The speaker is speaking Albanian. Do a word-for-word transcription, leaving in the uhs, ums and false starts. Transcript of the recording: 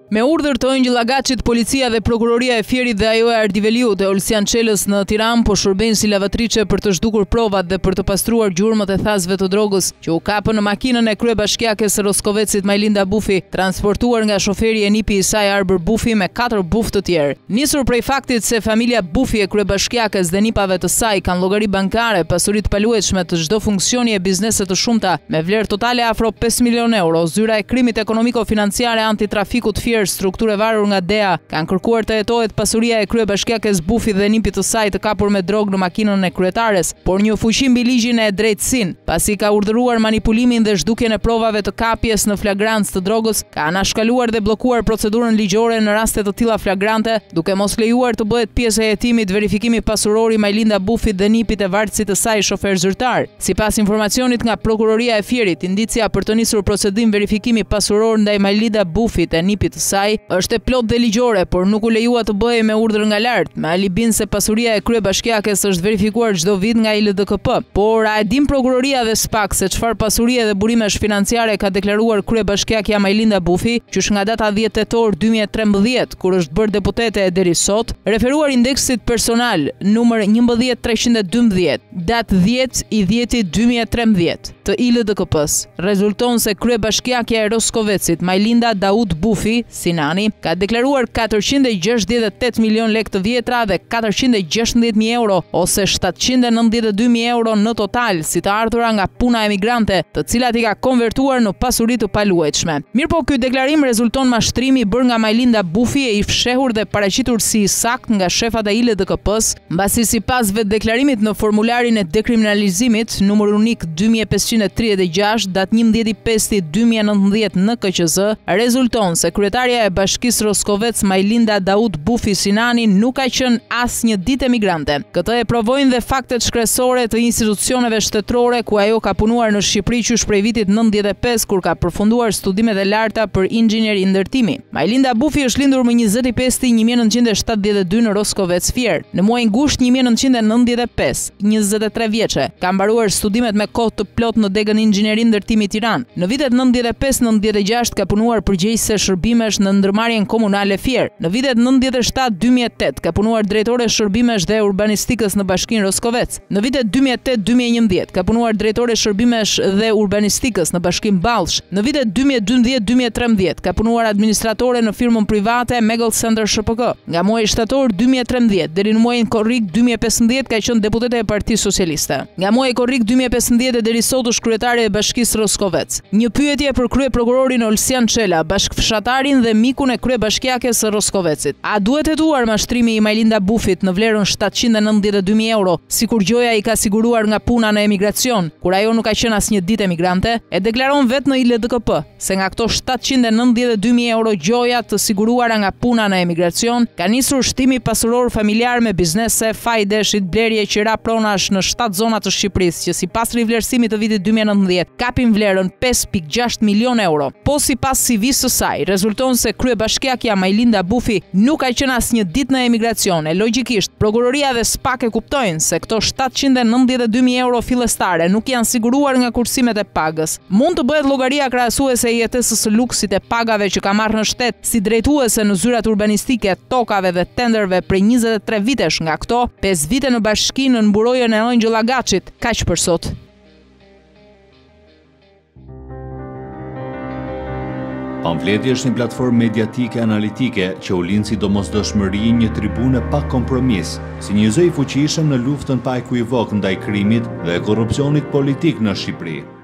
Me urdhër të Ëngjëll Agaçit, policia dhe prokuroria e Fierit dhe ajo e Ardiveliut e Olsian Çelës në Tiranë po shërbejnë si lavatriçe për të zhdukur provat dhe për të pastruar gjurmët e thasëve të drogës që u kapën në makinën e kryebashkiakes së Roskovecit Majlinda Bufi, transportuar nga shoferi e nipi i saj Arbër Bufi me katër buf të tjerë. Nisur prej faktit se familja Bufi e kryebashkiakes dhe nipave të saj kanë llogari bankare, pasuri të paluajtshme të çdo funksioni e biznese të shumta me vlerë totale afro pesë milionë euro, zyra e krimit ekonomiko-financiare antitrafikut strukturë varur nga D E A kanë kërkuar të hetohet pasuria e kryebashkiakes Bufi dhe nipit të saj të kapur me drogë në makinën e kryetares, por një fuqi mbi ligjin e drejtësinë, pasi ka urdhëruar manipulimin dhe zhdukjen e provave të kapjes në flagrancë të drogës, ka anashkaluar dhe bllokuar procedurën ligjore në raste të tilla flagrante, duke mos lejuar të bëhet pjesë e hetimit verifikimi pasuror i Majlinda Bufit dhe nipit e vartësit të saj shofer zyrtar. Sipas informacionit nga prokuroria e Fierit, indicia për të nisur procedim verifikimi pasuror ndaj Majlinda Bufit e nipit të saj është e plot dhe ligjore, por nuk u lejua të bëhej me urdhër nga lart, me alibin se pasuria e kryebashkiakes është verifikuar çdo vit nga I L D K P. Por a e din prokuroria dhe SPAK se çfarë pasurie dhe burimesh financiare ka deklaruar kryebashkiakja Majlinda Bufi, qysh nga data dhjetë tetor dy mijë e trembëdhjetë, kur është bërë deputete e deri sot, referuar indeksit personal numër një mijë treqind e dymbëdhjetë, datë dhjetë i dhjeti dy mijë e trembëdhjetë të I L D K P-s, rezulton se kryebashkiakja e Roskovecit Majlinda Daud Bufi Sinani ka deklaruar katërqind e gjashtëdhjetë e tetë milion lekë të vjetra dhe katërqind e gjashtëdhjetë mijë euro ose shtatëqind e nëntëdhjetë e dy mijë euro në total si të ardhura nga puna emigrante, të cilat i ka konvertuar në pasuri të paluajtshme. Mirpo ky deklarim rezulton mashtrimi i bërë nga Majlinda Bufi e i fshehur dhe paraqitur si i sakt nga shefat e I L D K P-s, mbasi sipas vetë deklarimit në formularin e dekriminalizimit numër unik dy mijë e pesëqind e tridhjetë e gjashtë datë njëmbëdhjetë i pesë dy mijë e nëntëdhjetë në K Q Z, rezulton se kryetaria e Bashkisë Roskovec Majlinda Daud Bufi Sinani nuk ka qenë as një ditë emigrante. Këtë e provojnë dhe faktet shkresore të institucioneve shtetërore ku ajo ka punuar në Shqipëri qysh prej vitit nëntëdhjetë e pesë kur ka përfunduar studimet e larta për inxhinieri ndërtimi. Majlinda Bufi është lindur më njëzet i pesti një mijë e nëntëqind e shtatëdhjetë e dy në Roskovec Fier. Në muajin gusht një mijë e nëntëqind e nëntëdhjetë e pesë, njëzet e tre vjeçe, ka mbaruar studimet me kohë të plot në degën inxhinieri ndërtimi Tiranë. Në vitet nëntëdhjetë e pesë nëntëdhjetë e gjashtë ka punuar përgjegjëse shërbimesh në ndërmarrjen komunale Fier. Në vitet nëntëdhjetë e shtatë dy mijë e tetë ka punuar drejtore shërbimesh dhe urbanistikës në Bashkinë Roskovec. Në vitet dy mijë e tetë dy mijë e njëmbëdhjetë ka punuar drejtore shërbimesh dhe urbanistikës në Bashkinë Ballsh. Në vitet dy mijë e dymbëdhjetë dy mijë e trembëdhjetë ka punuar administratore në firmën private Megall Center S P K. Nga muaji shtator dy mijë e trembëdhjetë deri në muajin korrik dy mijë e pesëmbëdhjetë ka qenë deputete e Partisë Socialiste. Nga muaji korrik dy mijë e pesëmbëdhjetë deri sot është kryetare e Bashkisë Roskovec. Një pyetje për kryeprokurorin Olsian Çela, bashkëfshatarin dhe mikun e kryebashkiakes së Roskovecit. A duhet hetuar mashtrimi i Majlinda Bufit në vlerën shtatëqind e nëntëdhjetë e dy mijë euro, sikur gjoja i ka siguruar nga puna në emigracion, kur ajo nuk ka qenë as një ditë emigrante? E deklaron vetë në I L D K P se nga këto shtatëqind e nëntëdhjetë e dy mijë euro gjoja të siguruara nga puna në emigracion, ka nisur shtimi pasuror familjar me biznese, fajde, shitblerje, qira pronash në shtatë zona të Shqipërisë, që sipas rivlerësimit të vitit dy mijë e nëntëdhjetë kapin vlerën pesë pikë gjashtë milion euro. Po sipas C V-së së saj, rezulton se kryebashkiakja Majlinda Bufi nuk ka qenë as një ditë në emigracion. E logjikisht, prokuroria dhe SPAK e kuptojnë se këto shtatëqind e nëntëdhjetë e dy mijë euro fillestare nuk janë siguruar nga kursimet e pagës. Mund të bëhet llogaria krahasuese e jetesës së luksit e pagave që ka marrë në shtet si drejtuese në zyrat urbanistike, tokave dhe tenderve prej njëzet e tre vitesh, nga këto pesë vite në bashkinë në mburojën e Ëngjëll Agaçit. Kaq për sot. Pamfleti është një platformë mediatike analitike që u lind si domosdoshmëri, një tribune pa kompromis, si një zë i fuqishëm në luftën pa ekuivok ndaj krimit dhe korrupsionit politik në Shqipëri.